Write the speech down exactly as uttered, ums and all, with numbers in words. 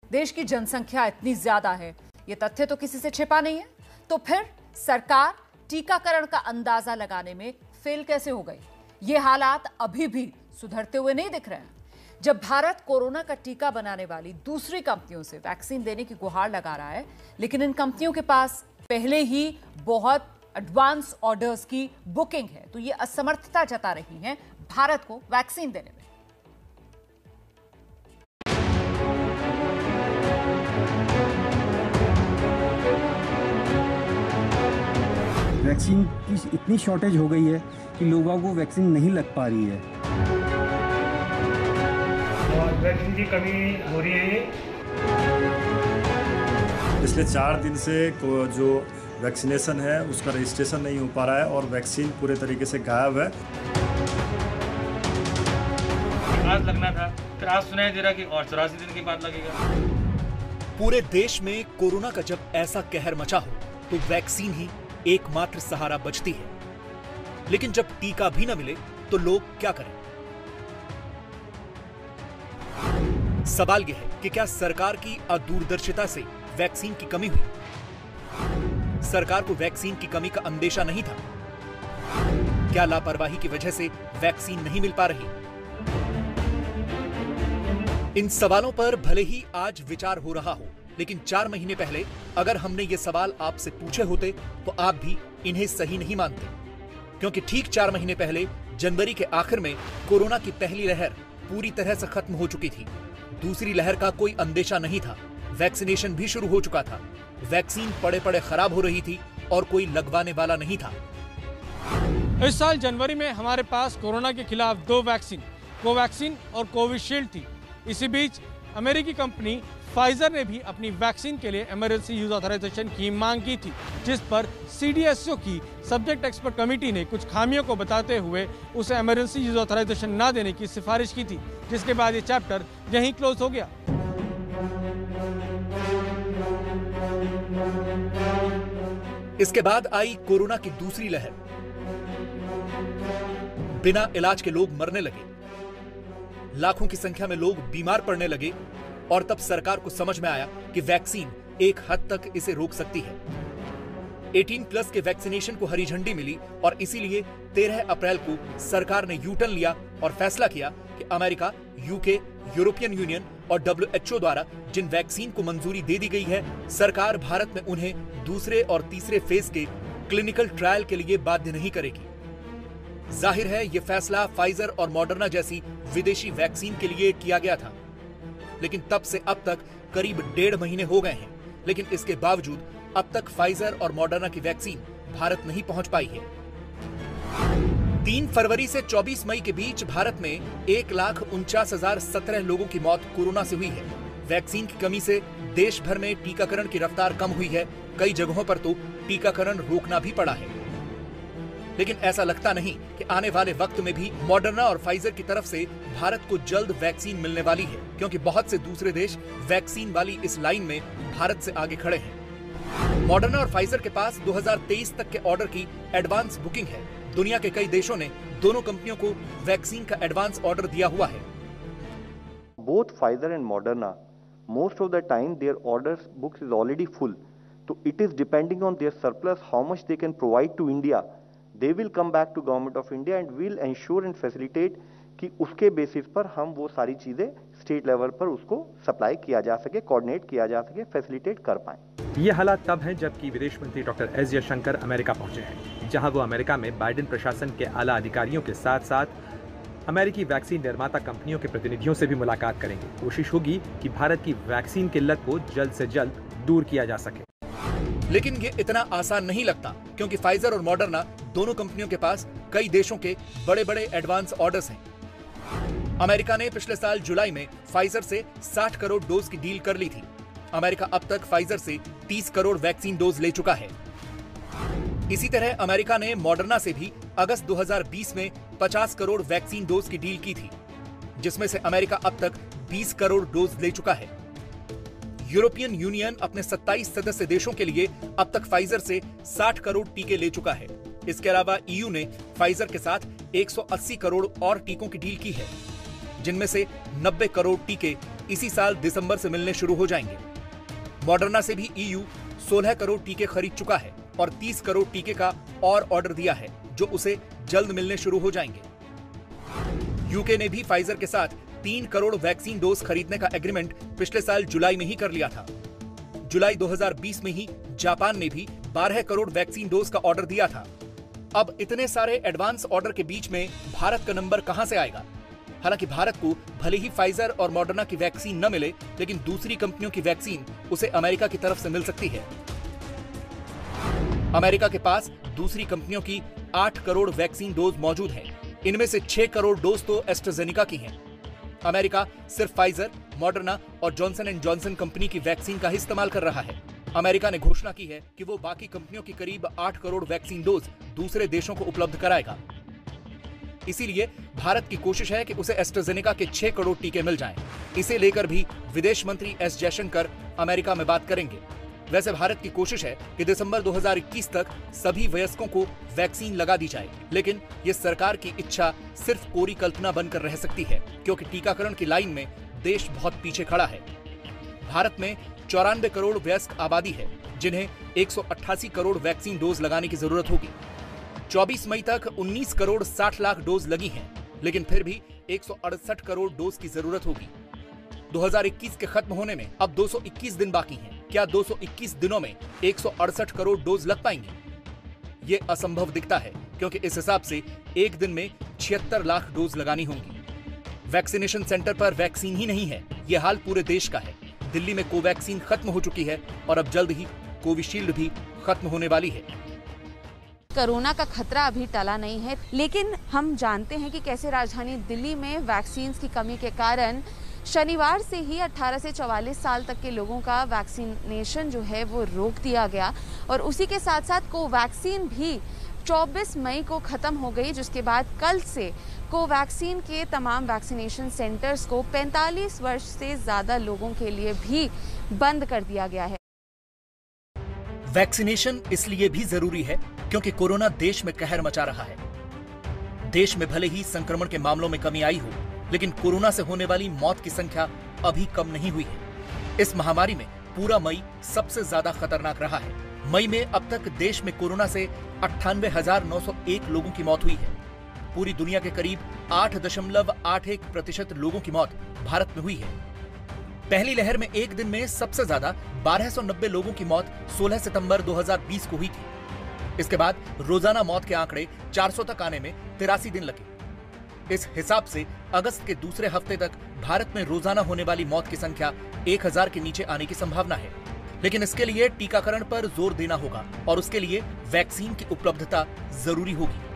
देश की जनसंख्या इतनी ज्यादा है, ये तथ्य तो किसी से छिपा नहीं है। तो फिर सरकार टीकाकरण का अंदाजा लगाने में फेल कैसे हो गई? ये हालात अभी भी सुधरते हुए नहीं दिख रहे हैं। जब भारत कोरोना का टीका बनाने वाली दूसरी कंपनियों से वैक्सीन देने की गुहार लगा रहा है, लेकिन इन कंपनियों के पास पहले ही बहुत एडवांस ऑर्डर्स की बुकिंग है, तो ये असमर्थता जता रही हैं भारत को वैक्सीन देने में। वैक्सीन की इतनी शॉर्टेज हो गई है कि लोगों को वैक्सीन नहीं लग पा रही है और वैक्सीन की कमी हो रही है। पिछले चार दिन से जो वैक्सीनेशन है उसका रजिस्ट्रेशन नहीं हो पा रहा है और वैक्सीन पूरे तरीके से गायब है। आज लगना था, फिर आज सुनाई दे रहा कि और चौरासी दिन के बाद लगेगा। पूरे देश में कोरोना का जब ऐसा कहर मचा हो तो वैक्सीन ही एकमात्र सहारा बचती है, लेकिन जब टीका भी न मिले तो लोग क्या करें? सवाल यह है कि क्या सरकार की अदूरदर्शिता से वैक्सीन की कमी हुई? सरकार को वैक्सीन की कमी का अंदेशा नहीं था? क्या लापरवाही की वजह से वैक्सीन नहीं मिल पा रही? इन सवालों पर भले ही आज विचार हो रहा हो, लेकिन चार महीने पहले अगर हमने ये सवाल आपसे पूछे होते तो आप भी इन्हें सही नहीं मानते, क्योंकि ठीक चार महीने पहले जनवरी के आखिर में कोरोना की पहली लहर पूरी तरह से खत्म हो चुकी थी। दूसरी लहर का कोई अंदेशा नहीं था, वैक्सीनेशन भी शुरू हो चुका था, वैक्सीन पड़े पड़े खराब हो रही थी और कोई लगवाने वाला नहीं था। इस साल जनवरी में हमारे पास कोरोना के खिलाफ दो वैक्सीन, कोवैक्सीन और कोविशील्ड थी। इसी बीच अमेरिकी कंपनी फाइजर ने भी अपनी वैक्सीन के लिए इमरजेंसी यूज ऑथराइजेशन की मांग की थी, जिस पर सीडीएसओ की सब्जेक्ट एक्सपर्ट कमेटी ने कुछ खामियों को बताते हुए उसे इमरजेंसी यूज ऑथराइजेशन न देने की सिफारिश की थी, जिसके बाद ये चैप्टर यहीं क्लोज हो गया। इसके बाद आई कोरोना की दूसरी लहर। बिना इलाज के लोग मरने लगे, लाखों की संख्या में लोग बीमार पड़ने लगे और तब सरकार को समझ में आया कि वैक्सीन एक हद तक इसे रोक सकती है। अठारह प्लस के वैक्सीनेशन को हरी झंडी मिली और इसीलिए तेरह अप्रैल को सरकार ने यू टर्न लिया और फैसला किया कि अमेरिका, यूके, यूरोपियन यूनियन और डब्ल्यूएचओ द्वारा जिन वैक्सीन को मंजूरी दे दी गई है, सरकार भारत में उन्हें दूसरे और तीसरे फेज के क्लिनिकल ट्रायल के लिए बाध्य नहीं करेगी। जाहिर है यह फैसला फाइजर और मॉडर्ना जैसी विदेशी वैक्सीन के लिए किया गया था, लेकिन तब से अब तक करीब डेढ़ महीने हो गए हैं, लेकिन इसके बावजूद अब तक फाइजर और मॉडर्ना की वैक्सीन भारत नहीं पहुंच पाई है। तीन फरवरी से चौबीस मई के बीच भारत में एक लाख उनचास हजार सत्रह लोगों की मौत कोरोना से हुई है। वैक्सीन की कमी से देश भर में टीकाकरण की रफ्तार कम हुई है, कई जगहों पर तो टीकाकरण रोकना भी पड़ा है। लेकिन ऐसा लगता नहीं कि आने वाले वक्त में भी मॉडर्ना और फाइजर की तरफ से भारत को जल्द वैक्सीन मिलने वाली है, क्योंकि बहुत से दूसरे देश वैक्सीन वाली इस लाइन में भारत से आगे खड़े हैं। मॉडर्ना और फाइजर के पास दो हज़ार तेईस तक के ऑर्डर की एडवांस बुकिंग है। दुनिया के कई देशों ने दोनों कंपनियों को वैक्सीन का एडवांस ऑर्डर दिया हुआ है। Both Pfizer and Moderna, most of the time their orders books is already full. So it is depending on their surplus how much they can provide to India. They will come back to government of India and will ensure and facilitate कि उसके basis पर हम वो सारी चीजें state level पर उसको supply किया जा सके, कोऑर्डिनेट किया जा सके, फैसिलिटेट कर पाए। ये हालात तब हैं जबकि विदेश मंत्री डॉक्टर एस जयशंकर अमेरिका पहुंचे हैं, जहां वो अमेरिका में बाइडेन प्रशासन के आला अधिकारियों के साथ साथ अमेरिकी वैक्सीन निर्माता कंपनियों के प्रतिनिधियों से भी मुलाकात करेंगे। कोशिश होगी कि भारत की वैक्सीन किल्लत को जल्द से जल्द दूर किया जा सके। लेकिन ये इतना आसान नहीं लगता, क्योंकि फाइजर और मॉडर्ना दोनों कंपनियों के पास कई देशों के बड़े बड़े एडवांस ऑर्डर्स हैं। अमेरिका ने पिछले साल जुलाई में फाइजर से साठ करोड़ डोज की डील कर ली थी। अमेरिका अब तक फाइजर से तीस करोड़ वैक्सीन डोज ले चुका है। इसी तरह अमेरिका ने मॉडर्ना से भी अगस्त दो हज़ार बीस में पचास करोड़ वैक्सीन डोज की डील की थी, जिसमें से अमेरिका अब तक बीस करोड़ डोज ले चुका है। यूरोपियन यूनियन अपने सत्ताईस सदस्य देशों के लिए अब तक फाइजर से साठ करोड़ टीके ले चुका है। इसके अलावा ईयू ने फाइजर के साथ एक सौ अस्सी करोड़ और टीकों की डील की है, जिनमें से नब्बे करोड़ टीके इसी साल दिसंबर से मिलने शुरू हो जाएंगे। मॉडर्ना से भी ईयू सोलह करोड़ टीके खरीद चुका है और तीस करोड़ टीके का और ऑर्डर दिया है, जो उसे जल्द मिलने शुरू हो जाएंगे। यूके ने भी फाइजर के साथ तीन करोड़ वैक्सीन डोज खरीदने का एग्रीमेंट पिछले साल जुलाई में ही कर लिया था। जुलाई दो हज़ार बीस में ही जापान ने भी बारह करोड़ वैक्सीन डोज का ऑर्डर दिया था। अब इतने सारे एडवांस ऑर्डर के बीच में भारत का नंबर कहां से आएगा? हालांकि भारत को भले ही फाइजर और मॉडर्ना की वैक्सीन न मिले, लेकिन दूसरी कंपनियों की वैक्सीन उसे अमेरिका की तरफ से मिल सकती है। अमेरिका के पास दूसरी कंपनियों की आठ करोड़ वैक्सीन डोज मौजूद हैं। इनमें से छह करोड़ डोज तो एस्ट्राजेनेका की हैं। अमेरिका सिर्फ फाइजर, मॉडर्ना और जॉनसन एंड जॉनसन कंपनी की वैक्सीन का ही इस्तेमाल कर रहा है। अमेरिका ने घोषणा की है कि वो बाकी कंपनियों की करीब आठ करोड़ वैक्सीन डोज दूसरे देशों को उपलब्ध कराएगा। इसीलिए भारत की कोशिश है कि उसे एस्ट्राजेनेका के छह करोड़ टीके मिल जाएं। इसे लेकर भी विदेश मंत्री एस जयशंकर अमेरिका में बात करेंगे। वैसे भारत की कोशिश है कि दिसंबर दो हज़ार इक्कीस तक सभी वयस्कों को वैक्सीन लगा दी जाए, लेकिन ये सरकार की इच्छा सिर्फ कोरी कल्पना बनकर रह सकती है, क्योंकि टीकाकरण की लाइन में देश बहुत पीछे खड़ा है। भारत में चौरानवे करोड़ वयस्क आबादी है, जिन्हें एक सौ अट्ठासी करोड़ वैक्सीन डोज लगाने की जरूरत होगी। चौबीस मई तक उन्नीस करोड़ साठ लाख डोज लगी हैं, लेकिन फिर भी एक सौ अड़सठ करोड़ डोज की जरूरत होगी। दो हज़ार इक्कीस के खत्म होने में अब दो सौ इक्कीस दिन बाकी हैं। क्या दो सौ इक्कीस दिनों में एक सौ अड़सठ करोड़ डोज लग पाएंगे? ये असंभव दिखता है, क्योंकि इस हिसाब से एक दिन में छिहत्तर लाख डोज लगानी होंगी। वैक्सीनेशन सेंटर पर वैक्सीन ही नहीं है, ये हाल पूरे देश का है। दिल्ली में कोवैक्सीन खत्म हो चुकी है और अब जल्द ही कोविशील्ड भी खत्म होने वाली है। कोरोना का खतरा अभी टला नहीं है, लेकिन हम जानते हैं कि कैसे राजधानी दिल्ली में वैक्सीन की कमी के कारण शनिवार से ही अठारह से चौवालीस साल तक के लोगों का वैक्सीनेशन जो है वो रोक दिया गया और उसी के साथ साथ कोवैक्सीन भी चौबीस मई को खत्म हो गई, जिसके बाद कल से कोवैक्सीन के तमाम वैक्सीनेशन सेंटर्स को पैंतालीस वर्ष से ज्यादा लोगों के लिए भी बंद कर दिया गया है। वैक्सीनेशन इसलिए भी जरूरी है क्योंकि कोरोना देश में कहर मचा रहा है। देश में भले ही संक्रमण के मामलों में कमी आई हो, लेकिन कोरोना से होने वाली मौत की संख्या अभी कम नहीं हुई है। इस महामारी में पूरा मई सबसे ज्यादा खतरनाक रहा है। मई में अब तक देश में कोरोना से अट्ठानवे हजार नौ सौ एक लोगों की मौत हुई है। पूरी दुनिया के करीब आठ दशमलव आठ एक प्रतिशत लोगों की मौत भारत में हुई है। पहली लहर में एक दिन में सबसे ज्यादा बारह सौ नब्बे लोगों की मौत सोलह सितंबर दो हज़ार बीस को हुई थी। इसके बाद रोजाना मौत के आंकड़े चार सौ तक आने में तिरासी दिन लगे। इस हिसाब से अगस्त के दूसरे हफ्ते तक भारत में रोजाना होने वाली मौत की संख्या एक हज़ार के नीचे आने की संभावना है। लेकिन इसके लिए टीकाकरण पर जोर देना होगा और उसके लिए वैक्सीन की उपलब्धता जरूरी होगी।